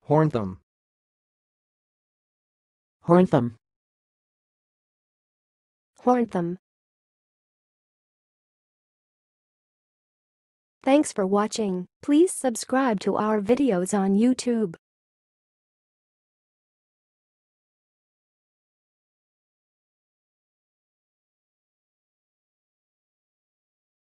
hornthumb, hornthumb, hornthumb. Thanks for watching. Please subscribe to our videos on YouTube.